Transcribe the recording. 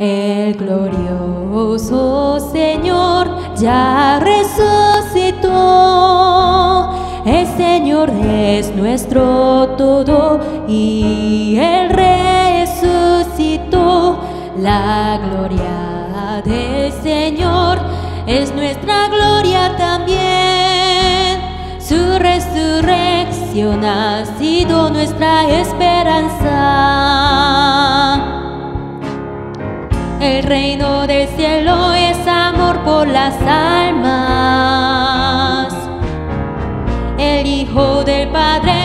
El glorioso Señor ya resucitó. El Señor es nuestro todo y Él resucitó. La gloria del Señor es nuestra gloria también. Su resurrección ha sido nuestra esperanza. El reino del cielo es amor por las almas. El Hijo del Padre